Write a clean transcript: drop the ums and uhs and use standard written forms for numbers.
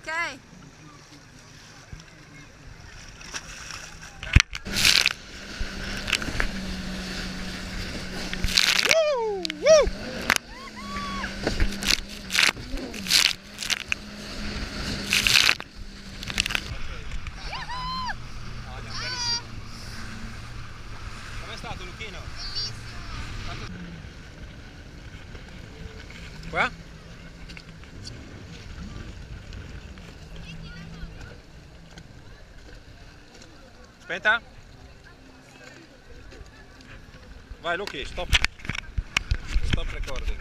Ok. Com'è stato, Luchino? Qua? Aspetta. Vai Luchi, stop. Stop recording.